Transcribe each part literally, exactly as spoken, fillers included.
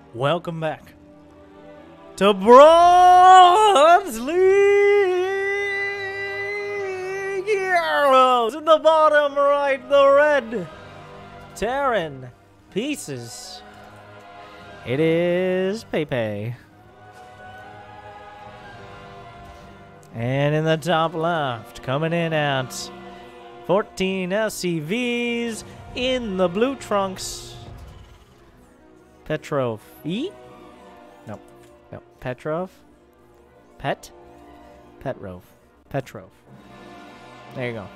Welcome back to Bronze League Heroes. In the bottom right, the red Terran pieces. It is Paypay. And in the top left, coming in at fourteen S C Vs in the blue trunks, Petrove. E? No. No. Petrove? Pet? Petrove. Petrove. There you go.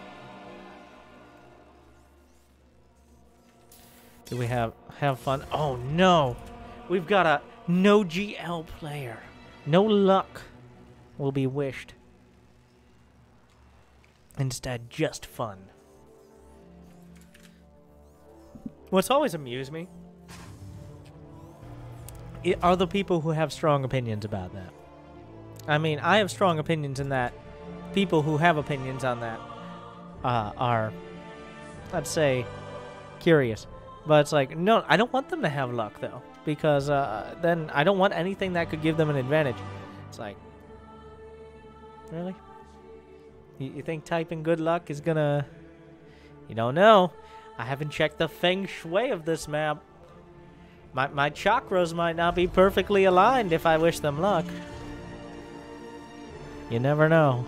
Do we have have fun? Oh no! We've got a no G L player. No luck will be wished. Instead, just fun. What's always amused me are the people who have strong opinions about that. I mean, I have strong opinions in that. People who have opinions on that uh, are, I'd say, curious. But it's like, no, I don't want them to have luck, though. Because uh, then I don't want anything that could give them an advantage. It's like, really? You, you think typing good luck is gonna... You don't know. I haven't checked the feng shui of this map. My, my chakras might not be perfectly aligned if I wish them luck. You never know.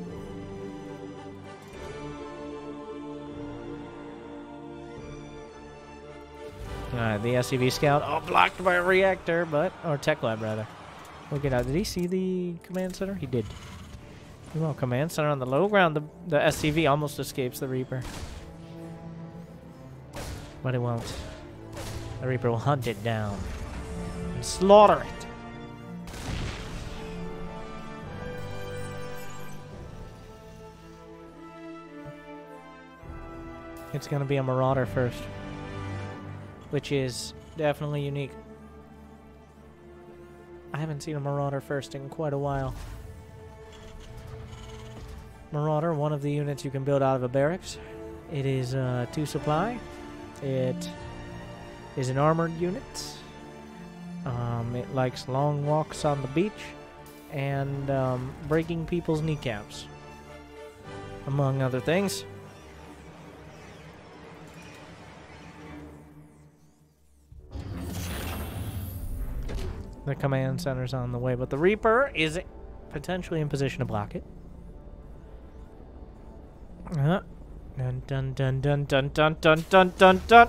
Alright, the S C V scout. Oh, blocked by a reactor, but... Or tech lab, rather. We'll get out. Did he see the command center? He did. Well, command center on the low ground. The, the S C V almost escapes the Reaper. But it won't. The Reaper will hunt it down and slaughter it. It's going to be a Marauder first, which is definitely unique. I haven't seen a Marauder first in quite a while. Marauder, one of the units you can build out of a barracks. It is uh, two supply. It is an armored unit. Um, it likes long walks on the beach and um, breaking people's kneecaps, among other things. The command center's on the way, but the Reaper is potentially in position to block it. Uh, dun dun dun dun dun dun dun dun dun dun.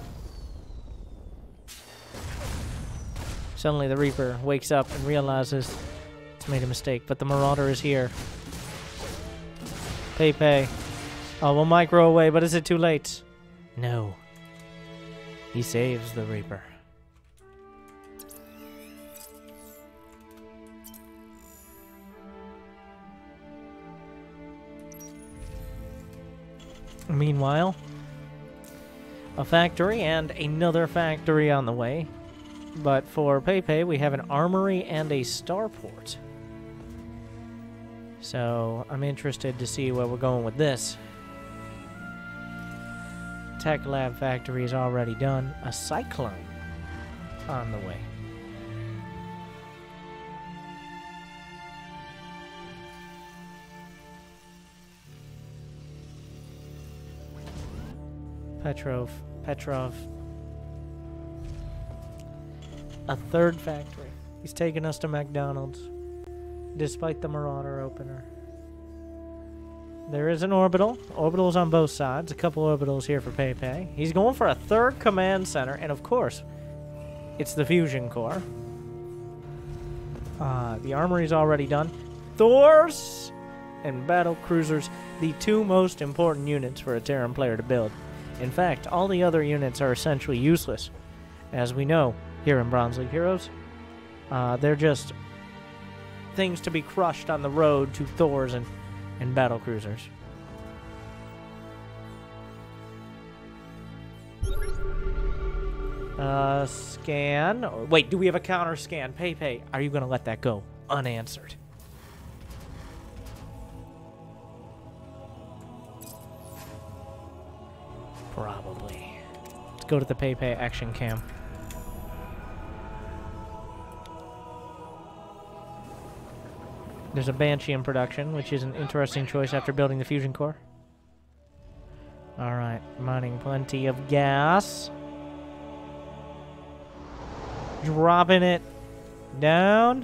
Suddenly the Reaper wakes up and realizes it's made a mistake, but the Marauder is here. Paypay. Oh, we'll micro away, but is it too late? No. He saves the Reaper. Meanwhile, a factory and another factory on the way. But for Paypay, we have an armory and a starport. So I'm interested to see where we're going with this. Tech lab factory is already done. A cyclone on the way. Petrove. Petrove. A third factory. He's taking us to McDonald's, despite the Marauder opener. There is an orbital. Orbitals on both sides. A couple orbitals here for Paypay. He's going for a third command center, and of course, it's the fusion core. Uh, the armory's already done. Thors and battle cruisers, the two most important units for a Terran player to build. In fact, all the other units are essentially useless, as we know here in Bronze League Heroes. Uh, they're just things to be crushed on the road to Thors and, and battle cruisers. Uh, scan. Wait, do we have a counter scan? Paypay, are you going to let that go unanswered? Probably. Let's go to the Paypay action cam. There's a Banshee in production, which is an interesting choice after building the fusion core. Alright, mining plenty of gas. Dropping it down.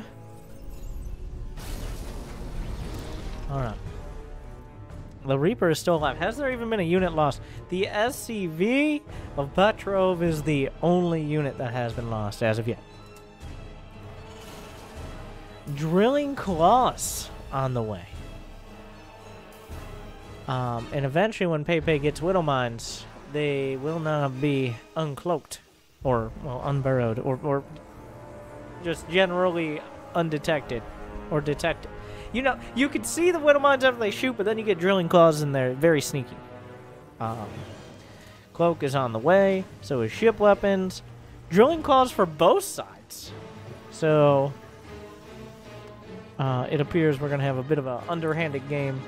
Alright. The Reaper is still alive. Has there even been a unit lost? The S C V of Petrove is the only unit that has been lost as of yet. Drilling claws on the way. Um, and eventually when Paypay gets Widow Mines, they will not be uncloaked. Or, well, unburrowed. Or, or just generally undetected. Or detected. You know, you can see the Widow Mines after they shoot, but then you get drilling claws in there. Very sneaky. Um, cloak is on the way. So is ship weapons. Drilling claws for both sides. So... Uh, it appears we're going to have a bit of an underhanded game.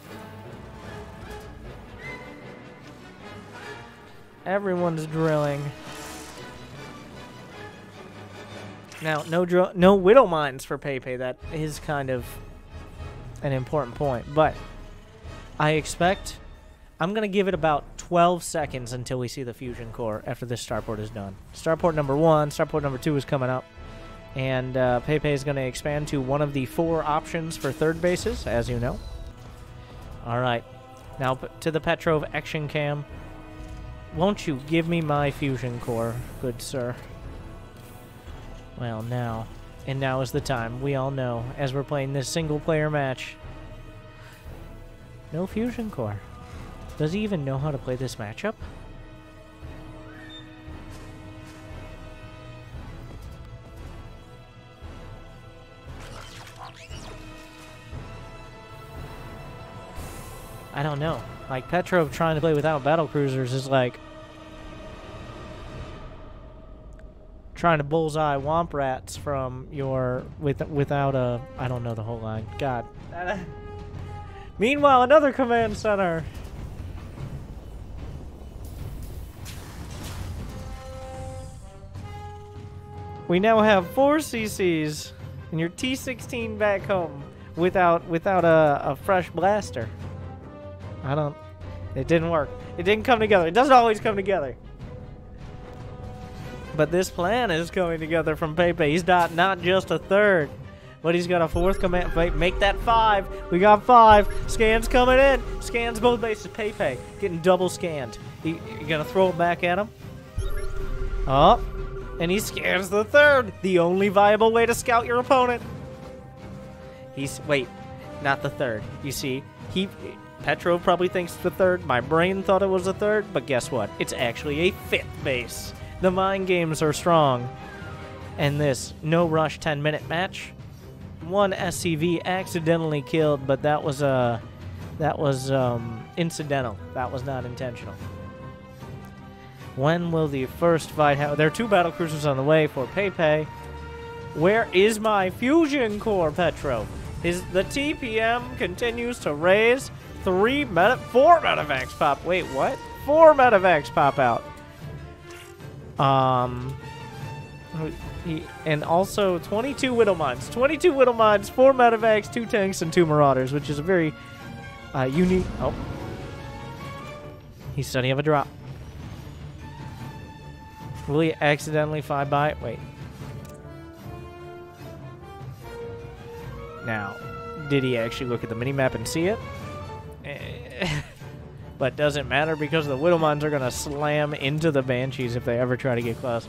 Everyone's drilling. Now, no drill, no Widow Mines for Paypay. That is kind of an important point. But I expect... I'm going to give it about twelve seconds until we see the fusion core after this starport is done. Starport number one, starport number two is coming up. And uh, Paypay is going to expand to one of the four options for third bases, as you know. All right. Now to the Petrove action cam. Won't you give me my fusion core, good sir? Well, now. And now is the time. We all know, as we're playing this single-player match. No fusion core. Does he even know how to play this matchup? I don't know. Like, Petrove trying to play without battle cruisers is like trying to bullseye womp rats from your with without a I don't know the whole line. God. Meanwhile, another command center. We now have four C Cs and your T sixteen back home without without a, a fresh blaster. I don't... It didn't work. It didn't come together. It doesn't always come together. But this plan is coming together from Paypay. He's not, not just a third, but he's got a fourth command. Make that five. We got five. Scans coming in. Scans both bases. Paypay getting double scanned. You, you gonna throw it back at him? Oh. And he scans the third. The only viable way to scout your opponent. He's... Wait. Not the third. You see? He... Petrove probably thinks it's the third. My brain thought it was the third, but guess what? It's actually a fifth base. The mind games are strong. And this no-rush ten-minute match, one S C V accidentally killed, but that was uh, that was um, incidental. That was not intentional. When will the first fight happen? There are two battle cruisers on the way for Paypay. Where is my fusion core, Petrove? Is the T P M continues to raise? Three meta, four medevacs pop. Wait, what? Four medevacs pop out. Um, he, and also twenty-two Widow Mines. twenty-two Widow Mines, four medevacs, two tanks, and two Marauders, which is a very uh, unique. Oh, he's studying of a drop. Will he accidentally fly by? Wait. Now, did he actually look at the minimap and see it? But doesn't matter because the Widow Mines are going to slam into the Banshees if they ever try to get close.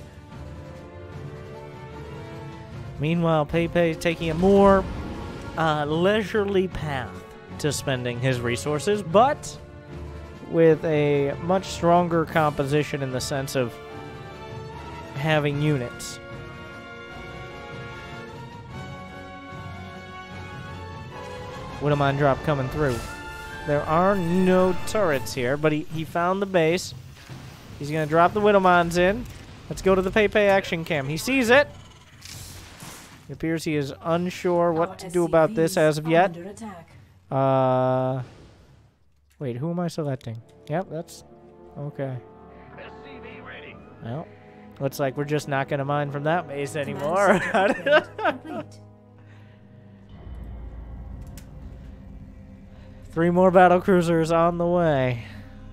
Meanwhile, Paypay is taking a more uh, leisurely path to spending his resources, but with a much stronger composition in the sense of having units. Widow Mine drop coming through. There are no turrets here, but he, he found the base. He's going to drop the Widow Mines in. Let's go to the Paypay action cam. He sees it. It appears he is unsure what to do about this as of yet. Uh, wait, who am I selecting? Yep, that's... Okay. Well, looks like we're just not going to mine from that base anymore. Three more battlecruisers on the way.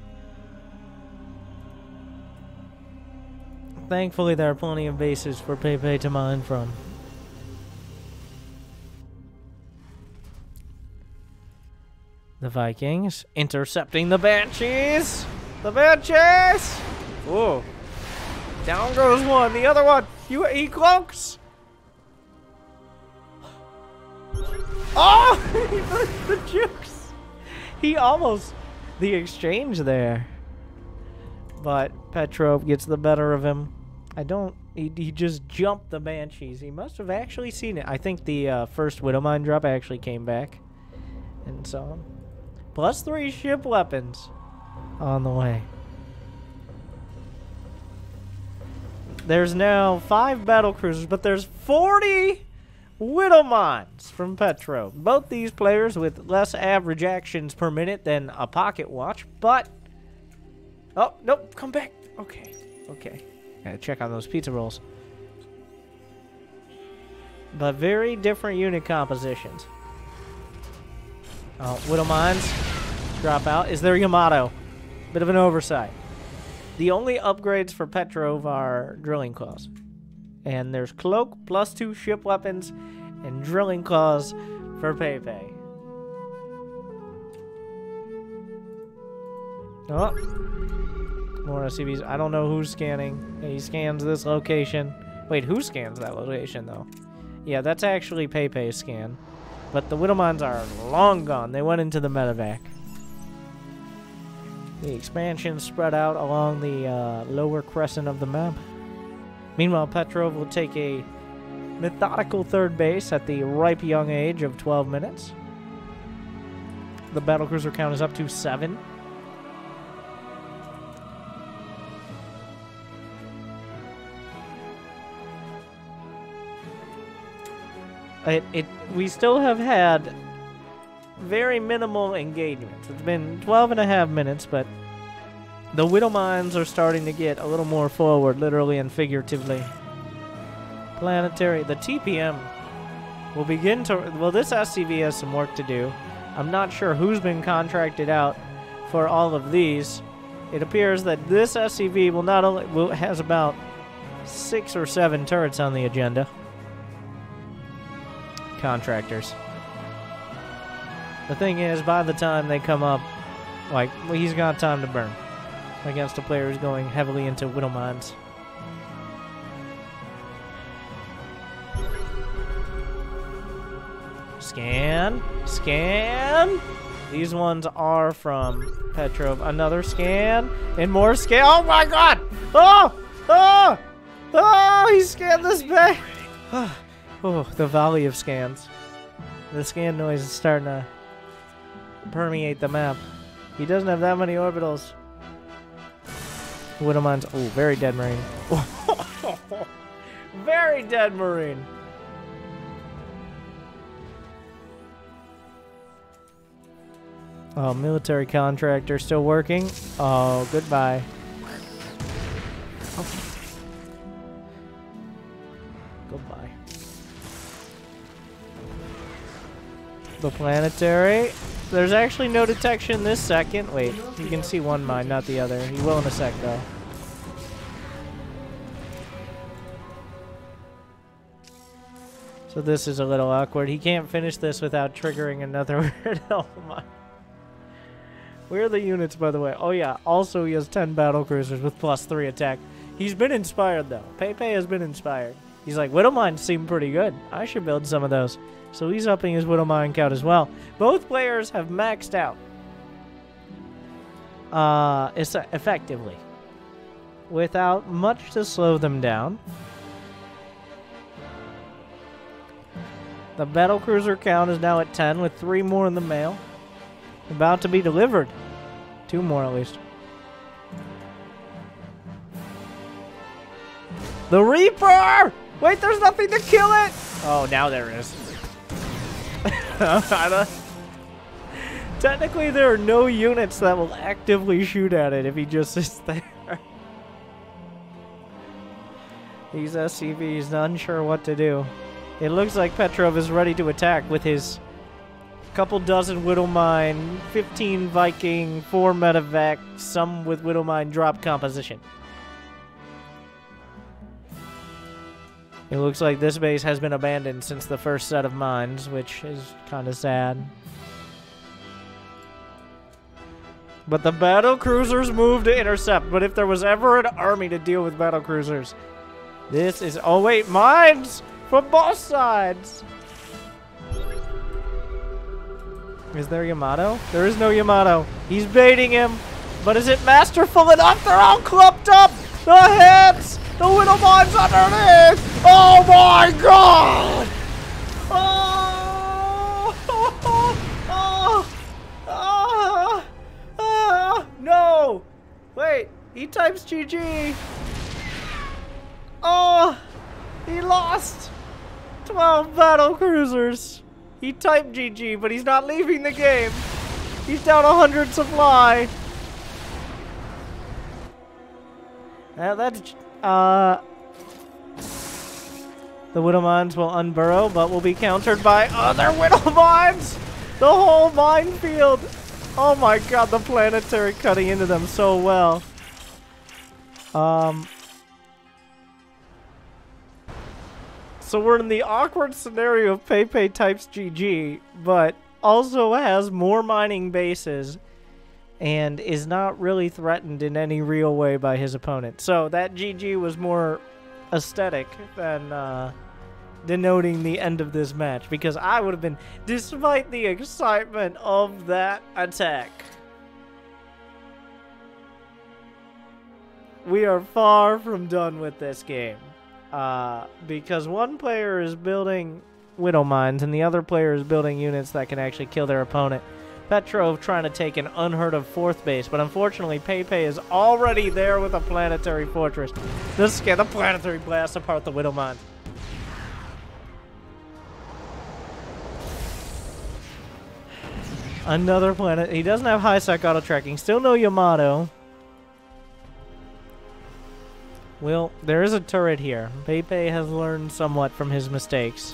Thankfully, there are plenty of bases for Paypay to mine from. The Vikings intercepting the Banshees. The Banshees! Ooh. Down goes one. The other one. You, he cloaks. Oh! He burst the jukes. He almost... The exchange there. But Petrove gets the better of him. I don't... He, he just jumped the Banshees. He must have actually seen it. I think the uh, first Widowmine drop actually came back and saw him. Plus three ship weapons on the way. There's now five battlecruisers, but there's forty Widowmines from Petrove. Both these players with less average actions per minute than a pocket watch, but... Oh, nope, come back. Okay, okay. Gotta check on those pizza rolls. But very different unit compositions. Oh, Widowmines drop out. Is there Yamato? Bit of an oversight. The only upgrades for Petrove are drilling claws. And there's cloak, plus two ship weapons, and drilling claws for Paypay. Oh. More S C Vs. I don't know who's scanning. He scans this location. Wait, who scans that location, though? Yeah, that's actually Paypay's scan. But the Widowmines are long gone. They went into the medevac. The expansion spread out along the uh, lower crescent of the map. Meanwhile, Petrove will take a methodical third base at the ripe young age of twelve minutes. The battlecruiser count is up to seven. It, it, we still have had very minimal engagements. It's been twelve and a half minutes, but the Widowmines are starting to get a little more forward, literally and figuratively. Planetary, the T P M will begin to... Well, this S C V has some work to do. I'm not sure who's been contracted out for all of these. It appears that this S C V will not only will, has about six or seven turrets on the agenda. Contractors. The thing is, by the time they come up, like, well, he's got time to burn against a player who's going heavily into Widowmines. Scan. Scan. These ones are from Petrove. Another scan. And more scan. Oh my god! Oh! Oh! Oh! He scanned this back! Oh, the volley of scans. The scan noise is starting to permeate the map. He doesn't have that many orbitals. Widowmines. Oh, very dead marine. Very dead marine. Oh, military contractor still working. Oh, goodbye. Oh. Goodbye. The planetary. There's actually no detection this second. Wait, you can see one mine, not the other. You will in a sec, though. So this is a little awkward. He can't finish this without triggering another hell mine. Where are the units, by the way? Oh, yeah. Also, he has ten battlecruisers with plus three attack. He's been inspired, though. Paypay has been inspired. He's like, Widowmines seem pretty good. I should build some of those. So he's upping his Widowmine count as well. Both players have maxed out. Uh, effectively. Without much to slow them down. The battlecruiser count is now at ten with three more in the mail. About to be delivered. Two more at least. The Reaper! Wait, there's nothing to kill it! Oh, now there is. Technically, there are no units that will actively shoot at it if he just sits there. These S C Vs unsure what to do. It looks like Petrove is ready to attack with his Couple dozen Widow Mine, fifteen Viking, four Medevac, some with Widow Mine drop composition. It looks like this base has been abandoned since the first set of mines, which is kind of sad. But the battle cruisers move to intercept. But if there was ever an army to deal with battle cruisers, this is... Oh, wait, mines from both sides. Is there Yamato? There is no Yamato. He's baiting him. But is it masterful enough? They're all clumped up. The heads. The Widow Mines underneath. Oh, my God. Oh. Oh. Oh. Oh. No. Wait. He types G G. Oh. He lost. twelve battle cruisers. He typed G G, but he's not leaving the game. He's down one hundred supply. Now that's, uh... the Widow Mines will unburrow, but will be countered by other Widow Mines! The whole minefield! Oh my god, the planetary cutting into them so well. Um... So we're in the awkward scenario of Paypay types G G, but also has more mining bases and is not really threatened in any real way by his opponent. So that G G was more aesthetic than uh, denoting the end of this match, because I would have been, despite the excitement of that attack, we are far from done with this game. Uh, because one player is building Widow Mines and the other player is building units that can actually kill their opponent. Petrove trying to take an unheard of fourth base, but unfortunately Paypay is already there with a planetary fortress. This the planetary blasts apart the Widow Mines. Another planet. He doesn't have high sec auto tracking. Still no Yamato. Well, there is a turret here. Paypay has learned somewhat from his mistakes.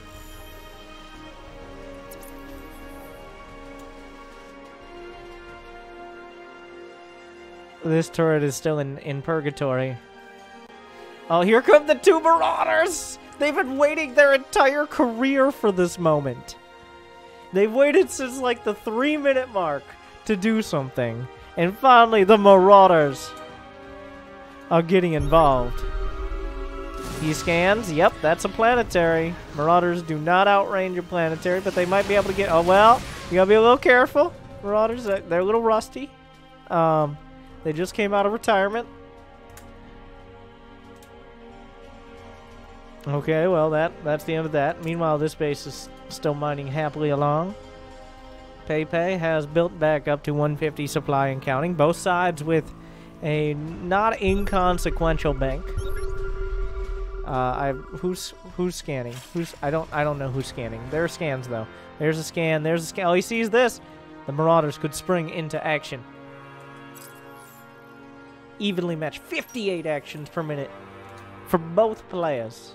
This turret is still in, in purgatory. Oh, here come the two Marauders! They've been waiting their entire career for this moment. They've waited since like the three minute mark to do something. And finally, the Marauders are getting involved. He scans. Yep, that's a planetary. Marauders do not outrange a planetary, but they might be able to get... Oh, well, you gotta be a little careful. Marauders, they're a little rusty. Um, they just came out of retirement. Okay, well, that that's the end of that. Meanwhile, this base is still mining happily along. Paypay has built back up to one fifty supply and counting. Both sides with a not inconsequential bank. Uh, I who's who's scanning? Who's I don't I don't know who's scanning. There are scans though. There's a scan. There's a scan. Oh, he sees this. The Marauders could spring into action. Evenly matched, fifty-eight actions per minute for both players.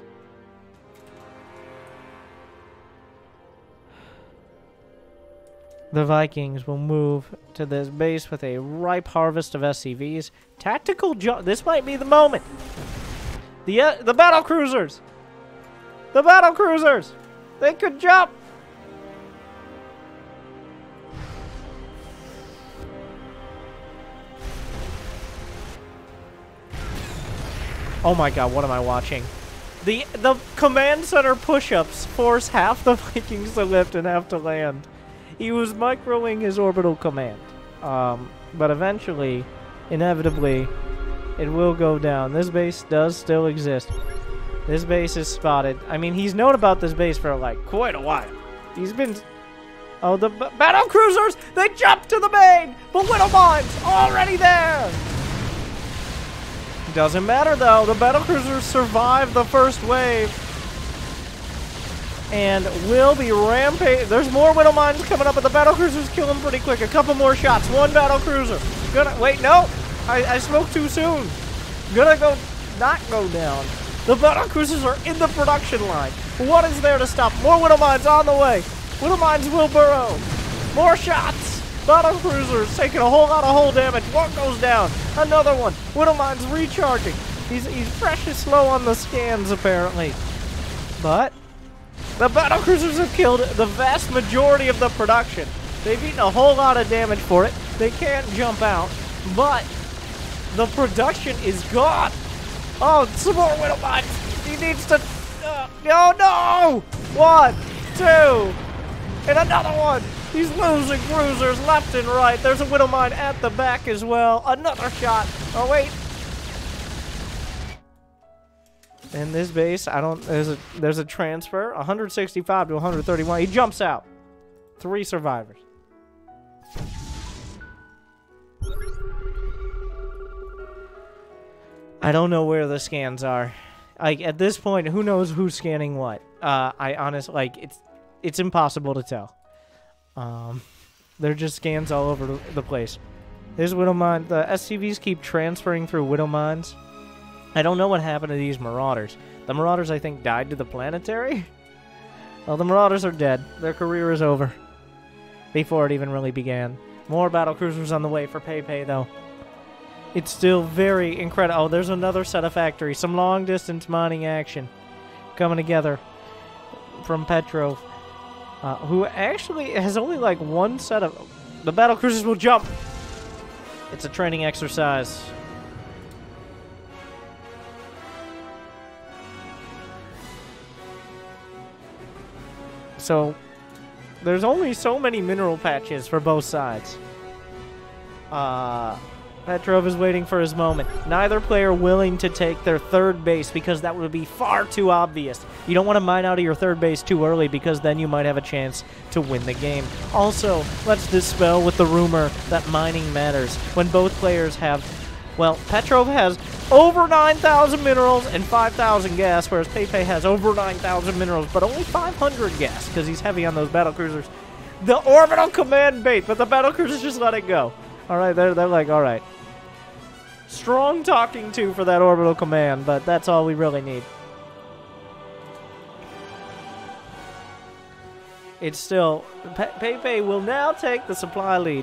The Vikings will move to this base with a ripe harvest of S C Vs. Tactical jump. This might be the moment. The uh, the battle cruisers. The battle cruisers. They could jump. Oh my god, what am I watching? The the command center push-ups force half the Vikings to lift and half to land. He was microing his orbital command. Um, but eventually, inevitably, it will go down. This base does still exist. This base is spotted. I mean, he's known about this base for, like, quite a while. He's been... Oh, the b battle cruisers! They jump to the main! But Widow Mines already there! Doesn't matter, though. The battle cruisers survived the first wave. And will be rampage. There's more Widow Mines coming up, but the battle cruisers kill them pretty quick. A couple more shots. One battle cruiser. Gonna wait. No, I, I spoke too soon. Gonna go not go down. The battle cruisers are in the production line. What is there to stop? More Widow Mines on the way. Widow mines will burrow. More shots. Battle cruisers taking a whole lot of hull damage. One goes down. Another one. Widow mine's recharging. He's, he's precious slow on the scans, apparently. But the battle cruisers have killed the vast majority of the production. They've eaten a whole lot of damage for it. They can't jump out. But the production is gone. Oh, some more widow mines. He needs to... Uh, no, no! One, two, and another one. He's losing cruisers left and right. There's a widow mine at the back as well. Another shot. Oh, wait. In this base, I don't... There's a, there's a transfer. one sixty-five to one thirty-one. He jumps out. Three survivors. I don't know where the scans are. Like, at this point, who knows who's scanning what? Uh, I honestly, like, it's it's impossible to tell. Um, they're just scans all over the place. There's widow mine. The S C Vs keep transferring through widow mines. I don't know what happened to these marauders. The marauders, I think, died to the planetary. Well, the marauders are dead. Their career is over. Before it even really began. More battle cruisers on the way for Paypay, though. It's still very incredible. Oh, there's another set of factories. Some long-distance mining action coming together from Petrove, uh, who actually has only like one set of... The battle cruisers will jump. It's a training exercise. So, there's only so many mineral patches for both sides. Uh... Petrove is waiting for his moment. Neither player willing to take their third base because that would be far too obvious. You don't want to mine out of your third base too early because then you might have a chance to win the game. Also, let's dispel with the rumor that mining matters when both players have... Well, Petrove has over nine thousand minerals and five thousand gas, whereas Paypay has over nine thousand minerals, but only five hundred gas because he's heavy on those battle cruisers. The orbital command bait, but the battle cruisers just let it go. All right, they're, they're like, all right. Strong talking to for that orbital command, but that's all we really need. It's still... Paypay will now take the supply lead.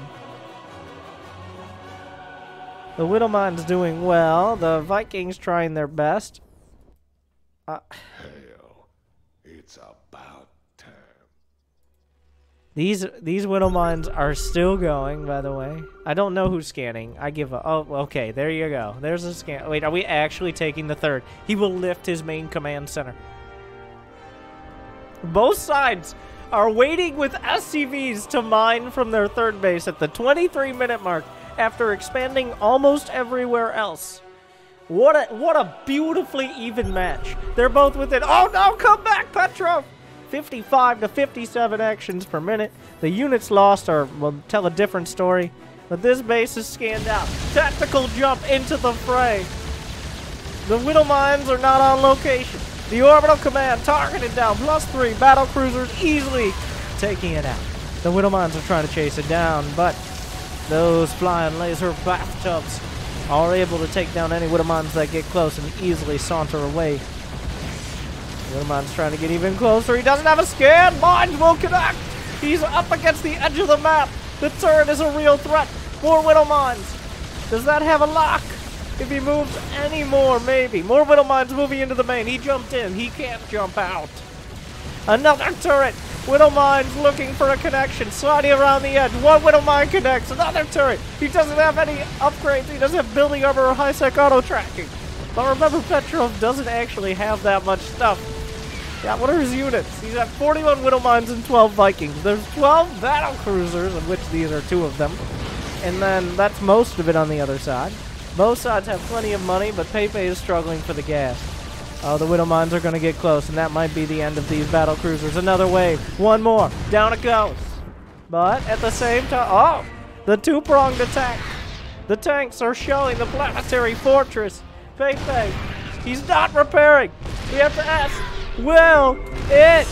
The widow mine's doing well. The Vikings trying their best. Uh, Hell, it's about time. These these widow mines are still going, by the way. I don't know who's scanning. I give a... Oh, okay, there you go. There's a scan. Wait, are we actually taking the third? He will lift his main command center. Both sides are waiting with S C Vs to mine from their third base at the twenty-three minute mark after expanding almost everywhere else. What a, what a beautifully even match. They're both within... Oh, no, come back, Petrove! fifty-five to fifty-seven actions per minute. The units lost are, will tell a different story. But this base is scanned out. Tactical jump into the fray. The widow mines are not on location. The orbital command targeted down. Plus three battle cruisers easily taking it out. The widow mines are trying to chase it down, but those flying laser bathtubs are able to take down any widow mines that get close and easily saunter away. Widow mine's trying to get even closer. He doesn't have a scan. Mines will connect. He's up against the edge of the map. The turret is a real threat. More widow mines. Does that have a lock? If he moves any more, maybe. More widow mines moving into the main. He jumped in. He can't jump out. Another turret. Widow mines looking for a connection. Sliding around the edge. One widow mine connects. Another turret. He doesn't have any upgrades. He doesn't have building armor or high-sec auto tracking. But remember, Petrove doesn't actually have that much stuff. Yeah, what are his units? He's got forty-one widow mines and twelve Vikings. There's twelve battle cruisers, of which these are two of them. And then that's most of it on the other side. Both sides have plenty of money, but Paypay is struggling for the gas. Oh, the widow mines are going to get close, and that might be the end of these battle cruisers. Another wave. One more. Down it goes. But at the same time... Oh! The two-pronged attack. The tanks are showing the planetary fortress. Paypay. He's not repairing. We have to ask... Will it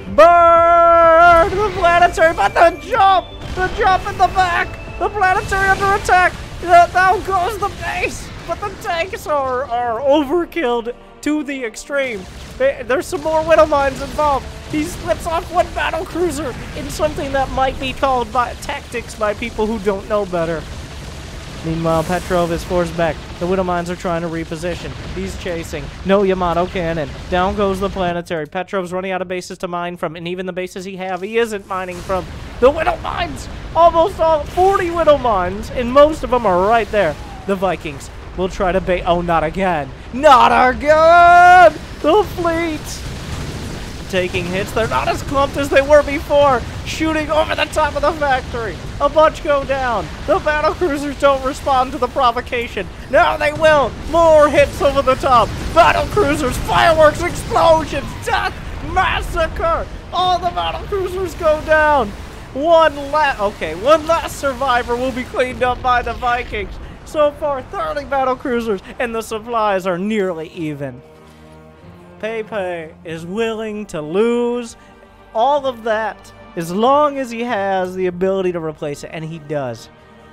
burn the planetary? But the jump! The jump in the back! The planetary under attack! Down goes the base! But the tanks are, are overkilled to the extreme. They, there's some more widow mines involved. He slips off one battle cruiser in something that might be called by tactics by people who don't know better. Meanwhile, Petrove is forced back. The Widow Mines are trying to reposition. He's chasing. No Yamato cannon. Down goes the planetary. Petrove's running out of bases to mine from, and even the bases he have, he isn't mining from. The Widow Mines! Almost all forty Widow Mines, and most of them are right there. The Vikings will try to bait. Oh, not again. Not again! The fleet! Taking hits. They're not as clumped as they were before. Shooting over the top of the factory. A bunch go down. The battle cruisers don't respond to the provocation. Now they will. More hits over the top. Battle cruisers, fireworks, explosions, death, massacre. All the battle cruisers go down. One last, okay, one last survivor will be cleaned up by the Vikings. So far, thirty battle cruisers, and the supplies are nearly even. Paypay is willing to lose all of that as long as he has the ability to replace it, and he does.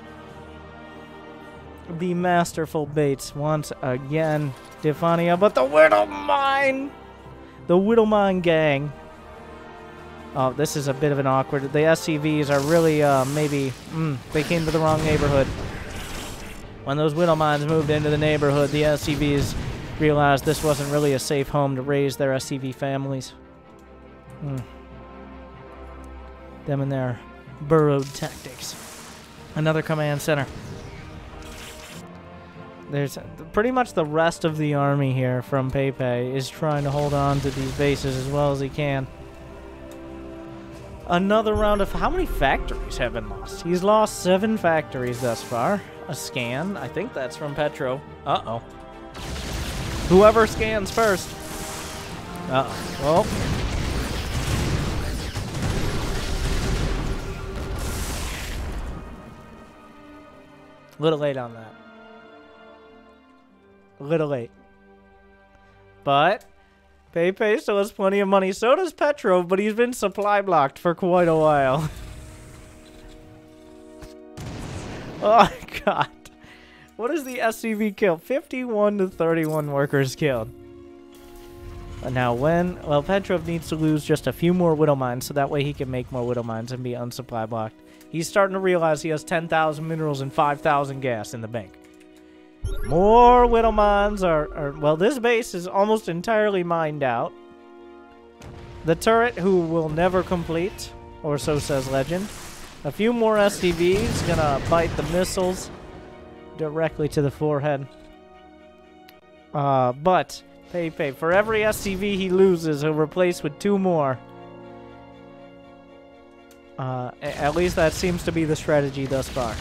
The masterful baits once again, Defania, but the Widow Mine! The Widow Mine gang. Oh, this is a bit of an awkward. The S C Vs are really, uh, maybe, mm, they came to the wrong neighborhood. When those Widow Mines moved into the neighborhood, the S C Vs realized this wasn't really a safe home to raise their S C V families. Hmm. Them and their burrowed tactics. Another command center. There's pretty much the rest of the army here from Paypay is trying to hold on to these bases as well as he can. Another round of... How many factories have been lost? He's lost seven factories thus far. A scan. I think that's from Petrove. Uh-oh. Whoever scans first. Uh-oh. Well. A little late on that. A little late. But Paypay still has plenty of money. So does Petrove, but he's been supply blocked for quite a while. Oh, God. What is the S C V kill? fifty-one to thirty-one workers killed. But now when... Well, Petrove needs to lose just a few more Widow Mines, so that way he can make more Widow Mines and be unsupply blocked. He's starting to realize he has ten thousand minerals and five thousand gas in the bank. More Widow Mines are, are... Well, this base is almost entirely mined out. The turret, who will never complete, or so says legend. A few more S C Vs, gonna bite the missiles directly to the forehead. Uh, but, Paypay, for every S C V he loses, he'll replace with two more. Uh, at least that seems to be the strategy thus far.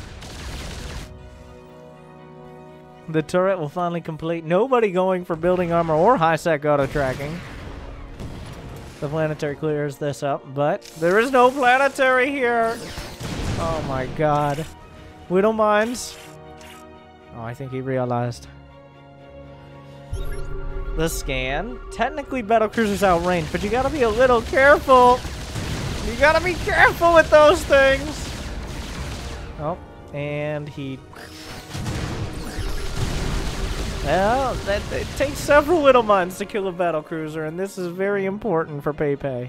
The turret will finally complete. Nobody going for building armor or high-sec auto-tracking. The planetary clears this up, but there is no planetary here. Oh my god. Widow Mines. Oh, I think he realized. The scan. Technically, battlecruiser's outrange, but you gotta be a little careful. You gotta be careful with those things. Oh, and he... Well, that, it takes several Widow Mines to kill a battlecruiser, and this is very important for Paypay.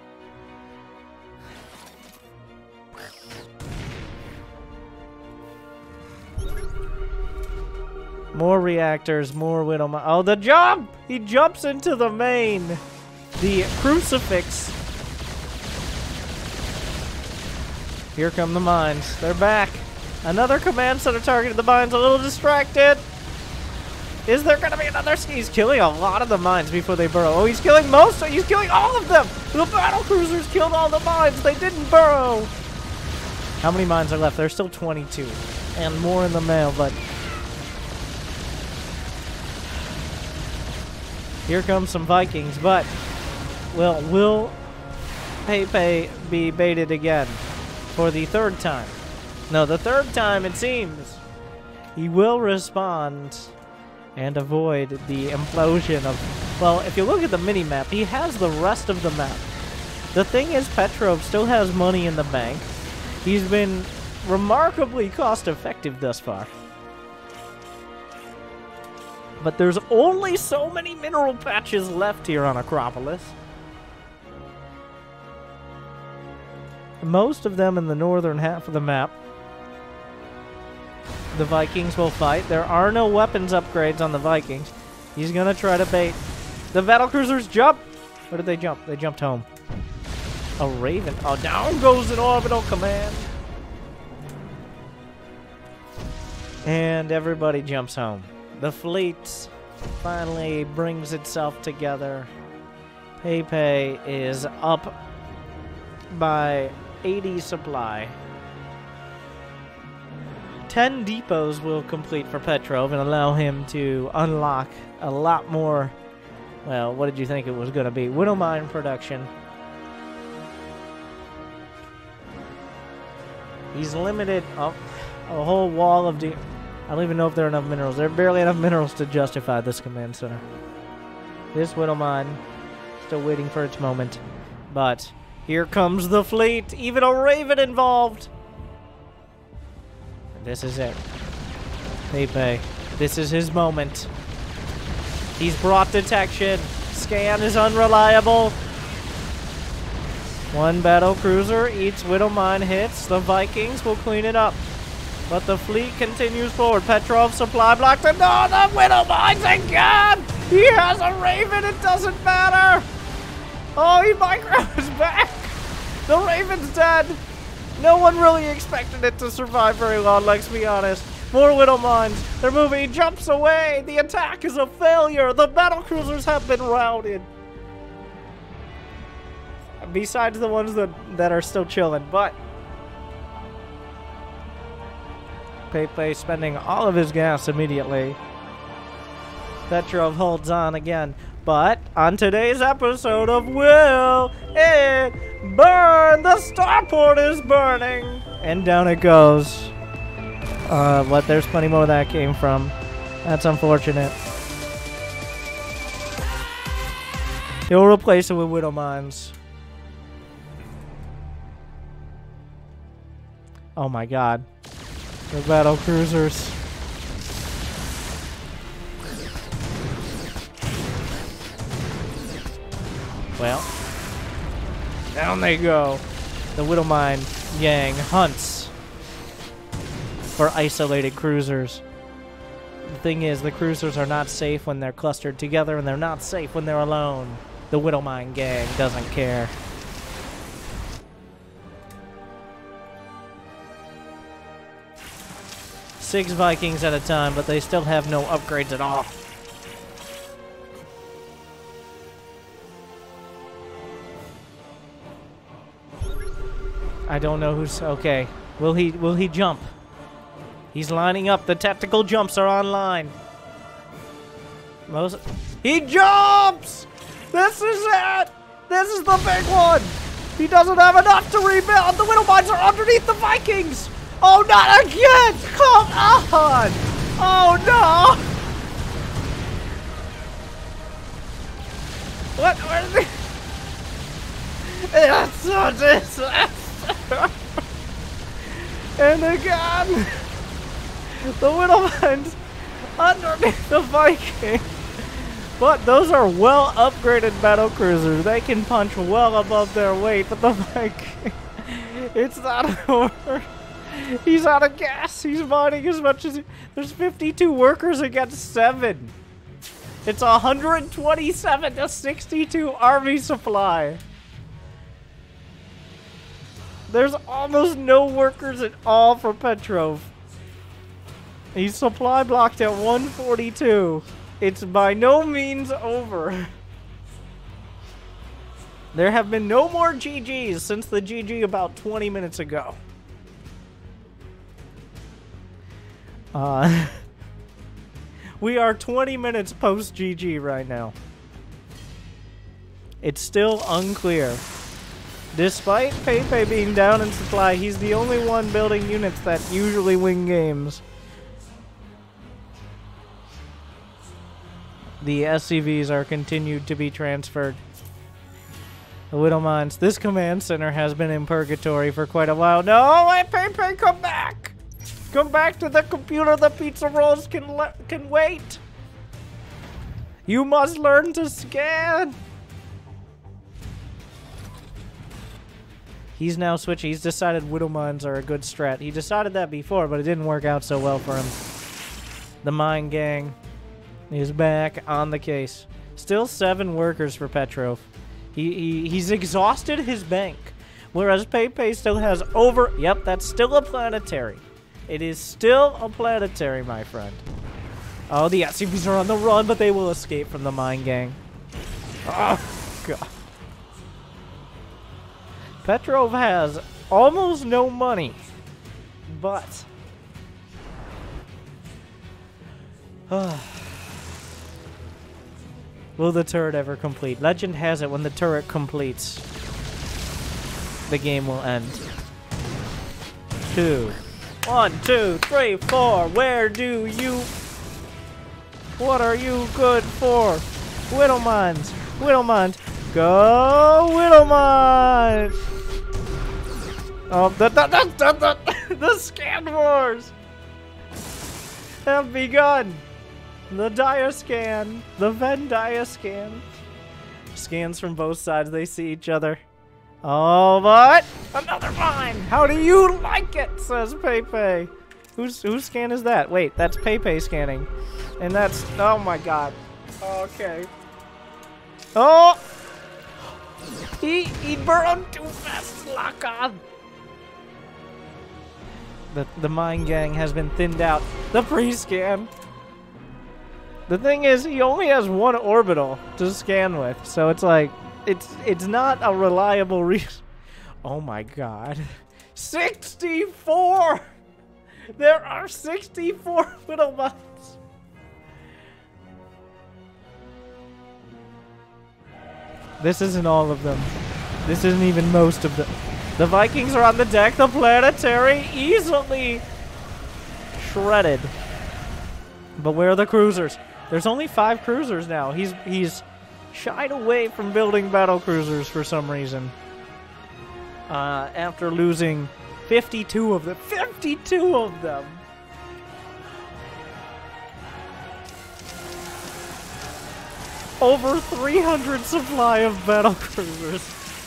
More reactors, more Widow Mines. Oh, the jump! He jumps into the main. The crucifix. Here come the mines. They're back. Another command center targeted the mines. A little distracted. Is there going to be another? He's killing a lot of the mines before they burrow. Oh, he's killing most. He's killing all of them. The battle cruisers killed all the mines. They didn't burrow. How many mines are left? There's still twenty-two. And more in the mail, but... Here comes some Vikings, but... Well, will Paypay be baited again? For the third time. No, the third time, it seems. He will respond... and avoid the implosion of... Well, if you look at the mini-map, he has the rest of the map. The thing is, Petrove still has money in the bank. He's been remarkably cost-effective thus far. But there's only so many mineral patches left here on Acropolis. most of them in the northern half of the map. The Vikings will fight. There are no weapons upgrades on the Vikings. He's gonna try to bait. The battlecruisers jump! Where did they jump? They jumped home. A Raven. Oh, down goes an orbital command. And everybody jumps home. The fleet finally brings itself together. Paypay is up by eighty supply. ten depots will complete for Petrove and allow him to unlock a lot more. Well, what did you think it was going to be? Widow mine production. He's limited. Oh, a whole wall of... De I don't even know if there are enough minerals. There are barely enough minerals to justify this command center. This widow mine, still waiting for its moment. But here comes the fleet. Even a Raven involved. This is it. Paypay. This is his moment. He's brought detection. Scan is unreliable. One battle cruiser eats widow mine hits. The Vikings will clean it up. But the fleet continues forward. Petrove supply blocked. And no, the widow mines again! He has a Raven. It doesn't matter. Oh, he micros back. The Raven's dead. No one really expected it to survive very long, let's be honest. More widow mines. They're moving. He jumps away. The attack is a failure. The battlecruisers have been routed. Besides the ones that, that are still chilling, but Paypay spending all of his gas immediately. Petrove holds on again. But on today's episode of Will It Burn? The starport is burning. And down it goes. Uh, but there's plenty more that came from. That's unfortunate. He'll replace it with widow mines. Oh my god. The battle cruisers. Well, down they go. The widow mine gang hunts for isolated cruisers. The thing is, the cruisers are not safe when they're clustered together, and they're not safe when they're alone. The widow mine gang doesn't care. Six Vikings at a time, but they still have no upgrades at all. I don't know who's okay. Will he will he jump? He's lining up. The tactical jumps are online. Most he jumps! This is it! This is the big one! He doesn't have enough to rebuild. The widow mines are underneath the Vikings! Oh, not again! Come on! Oh, no! What? Where are they? That's so disaster! And again! The widow mines underneath the Viking! But those are well upgraded battle cruisers. They can punch well above their weight, but the Viking... It's not over. He's out of gas. He's mining as much as... He, there's fifty-two workers against seven. It's one hundred twenty-seven to sixty-two army supply. There's almost no workers at all for Petrove. He's supply blocked at one forty-two. It's by no means over. There have been no more G Gs since the G G about twenty minutes ago. Uh, we are twenty minutes post G G right now. It's still unclear. Despite Paypay being down in supply, he's the only one building units that usually win games. The S C Vs are continued to be transferred. The widow mines. This command center has been in purgatory for quite a while. No, wait, Paypay, come back! Come back to the computer. The pizza rolls can le can wait. You must learn to scan. He's now switching. He's decided widow mines are a good strat. He decided that before, but it didn't work out so well for him. The mine gang is back on the case. Still seven workers for Petrove. He, he he's exhausted his bank, whereas Paypay still has over. Yep, that's still a planetary. It is still a planetary, my friend. Oh, the S U Vs are on the run, but they will escape from the mine gang. Oh, God. Petrove has almost no money, but will the turret ever complete? Legend has it when the turret completes, the game will end. Two. One, two, three, four. Where do you... What are you good for? Widow mines. Widow mines. Go Widow mines. Oh, the, the, the, the, the, the scan wars have begun. The dire scan. The Venn dire scan. Scans from both sides. They see each other. Oh, but another mine. How do you like it? Says Paypay. Who's whose scan is that? Wait, that's Paypay scanning, and that's oh my God. Okay. Oh, he he burned too fast. Lock on. The the mine gang has been thinned out. The pre-scan. The thing is, he only has one orbital to scan with, so it's like. It's it's not a reliable reason. Oh my God. sixty-four! There are sixty-four widow mines. This isn't all of them. This isn't even most of them. The Vikings are on the deck. The planetary easily shredded. But where are the cruisers? There's only five cruisers now. He's he's shied away from building battle cruisers for some reason. Uh, after losing fifty-two of them. fifty-two of them! Over three hundred supply of battle cruisers.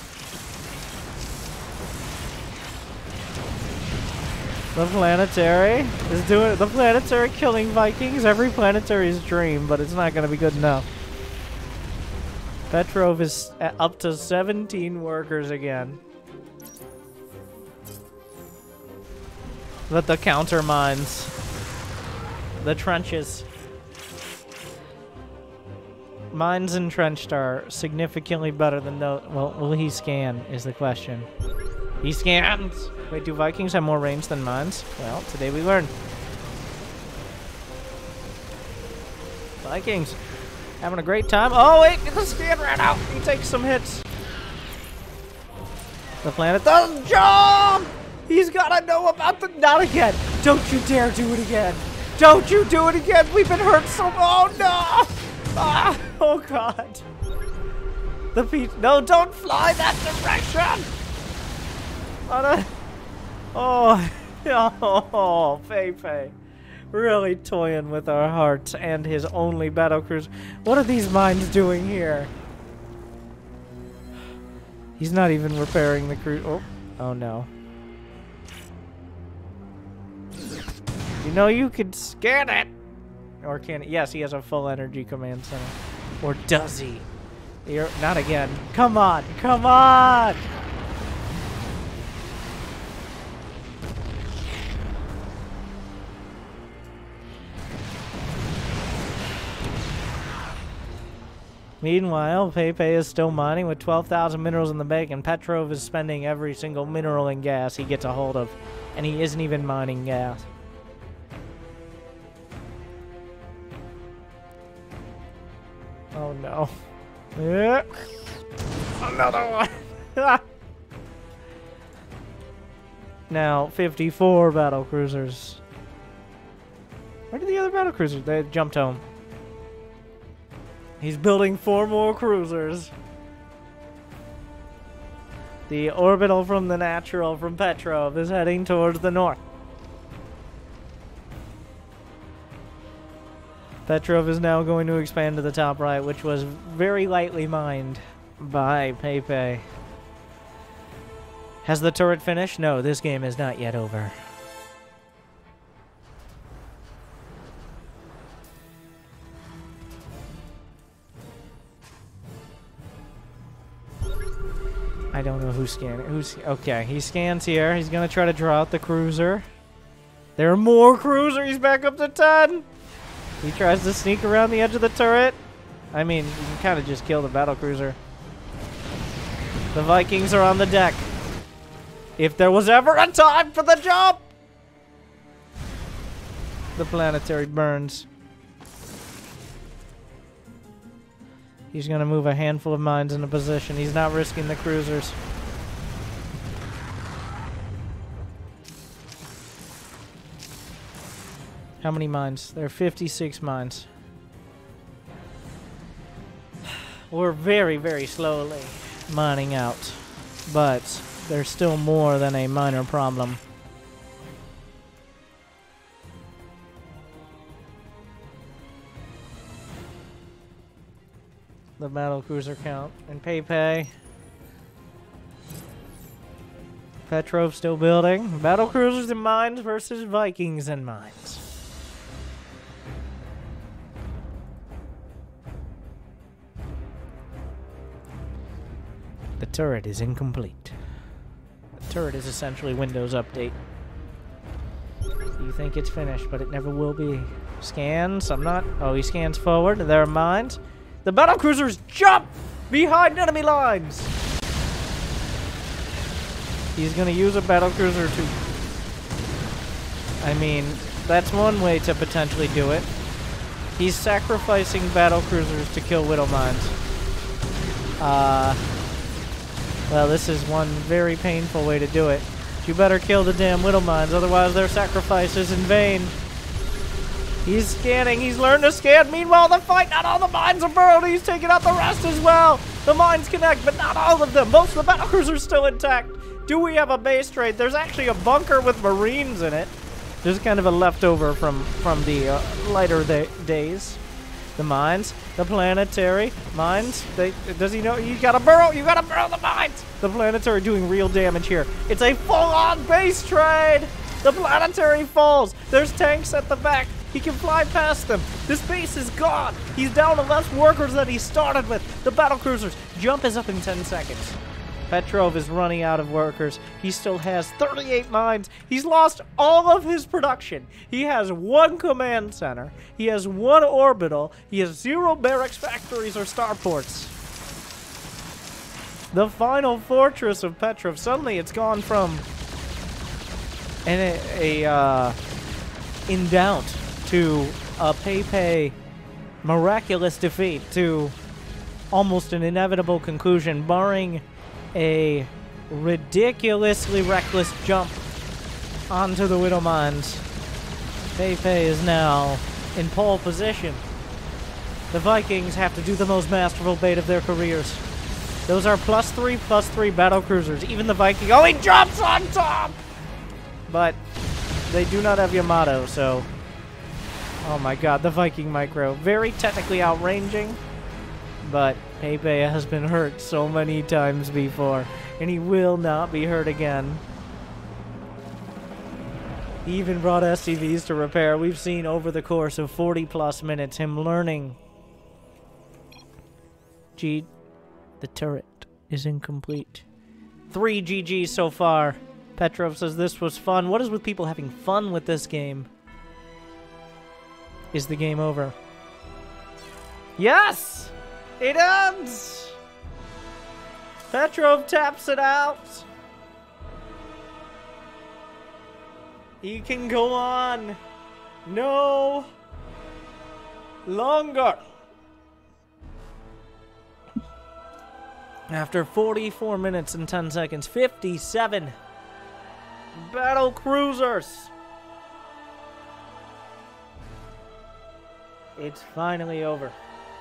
The planetary is doing it. The planetary killing Vikings. Every planetary's dream, but it's not going to be good enough. Petrove is up to seventeen workers again. But the counter mines. The trenches. Mines entrenched are significantly better than those. Well, will he scan is the question. He scans! Wait, do Vikings have more range than mines? Well, today we learn. Vikings. Having a great time. Oh, wait, the scan ran out. He takes some hits. The planet doesn't jump! He's gotta know about the... Not again. Don't you dare do it again. Don't you do it again. We've been hurt so... Oh, no! Ah, oh, God. The feet... No, don't fly that direction! Oh, oh, oh, Paypay. Really toying with our hearts and his only battle cruiser. What are these mines doing here? He's not even repairing the cruise. Oh, oh no. You know you could scan it. Or can it? Yes, he has a full energy command center. Or does he? You're, not again. Come on, come on! Meanwhile, Paypay is still mining with twelve thousand minerals in the bank, and Petrove is spending every single mineral and gas he gets a hold of. And he isn't even mining gas. Oh no. Yeah. Another one! Now, fifty-four battle cruisers. Where did the other battle cruisers? They jumped home. He's building four more cruisers. The orbital from the natural from Petrove is heading towards the north. Petrove is now going to expand to the top right, which was very lightly mined by Paypay. Has the turret finished? No, this game is not yet over. I don't know who's scanning. Who's okay? He scans here. He's gonna try to draw out the cruiser. There are more cruisers. He's back up to ten. He tries to sneak around the edge of the turret. I mean, you can kind of just kill the battle cruiser. The Vikings are on the deck. If there was ever a time for the jump, the planetary burns. He's going to move a handful of mines into position. He's not risking the cruisers. How many mines? There are fifty-six mines. We're very, very slowly mining out, but there's still more than a minor problem. The battle cruiser count and Paypay. Petrove still building. Battle cruisers and mines versus Vikings and mines. The turret is incomplete. The turret is essentially Windows Update. You think it's finished, but it never will be. Scans. I'm not. Oh, he scans forward. There are mines. The battle cruisers jump behind enemy lines. He's gonna use a battle cruiser to. I mean, that's one way to potentially do it. He's sacrificing battle cruisers to kill widow mines. Uh. Well, this is one very painful way to do it. You better kill the damn widow mines, otherwise their sacrifice is in vain. He's scanning. He's learned to scan. Meanwhile, the fight, not all the mines are burrowed. He's taking out the rest as well. The mines connect, but not all of them. Most of the battlecruisers are still intact. Do we have a base trade? There's actually a bunker with Marines in it. There's kind of a leftover from, from the uh, lighter days. The mines, the planetary mines. They, does he know? You gotta burrow. You gotta burrow the mines. The planetary doing real damage here. It's a full-on base trade. The planetary falls. There's tanks at the back. He can fly past them. This base is gone. He's down to less workers than he started with. The battle cruisers. Jump is up in ten seconds. Petrove is running out of workers. He still has thirty-eight mines. He's lost all of his production. He has one command center. He has one orbital. He has zero barracks factories or starports. The final fortress of Petrove. Suddenly it's gone from an, a, a uh, in doubt to a Paypay miraculous defeat to almost an inevitable conclusion, barring a ridiculously reckless jump onto the widow mines. Paypay is now in pole position. The Vikings have to do the most masterful bait of their careers. Those are plus three, plus three battle cruisers. Even the Viking. Oh, he jumps on top! But they do not have Yamato, so. Oh my god, the Viking micro. Very technically outranging, but Paypay has been hurt so many times before, and he will not be hurt again. He even brought S C Vs to repair. We've seen over the course of forty plus minutes him learning. G, the turret is incomplete. Three G Gs so far. Petrove says this was fun. What is with people having fun with this game? Is the game over? Yes! It ends! Petrove taps it out. He can go on. No longer. After forty-four minutes and ten seconds, fifty-seven battle cruisers. It's finally over.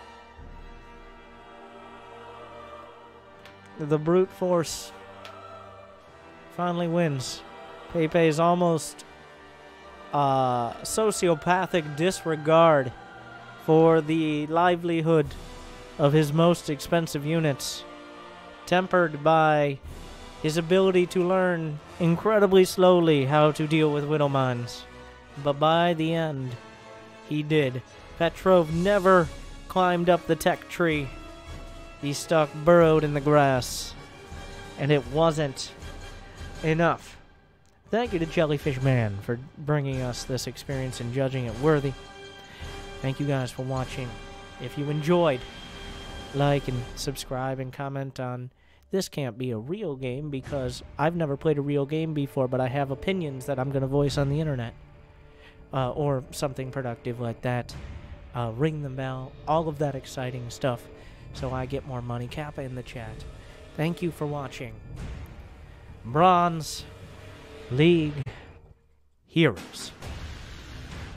The brute force finally wins. Paypay's almost uh, sociopathic disregard for the livelihood of his most expensive units, tempered by his ability to learn incredibly slowly how to deal with widow mines. But by the end, he did. Petrove never climbed up the tech tree. He stuck burrowed in the grass. And it wasn't enough. Thank you to Jellyfish Man for bringing us this experience and judging it worthy. Thank you guys for watching. If you enjoyed, like and subscribe and comment on this can't be a real game because I've never played a real game before, but I have opinions that I'm going to voice on the internet. Uh, or something productive like that. Uh, ring the bell. All of that exciting stuff so I get more money. Kappa in the chat. Thank you for watching. Bronze League Heroes.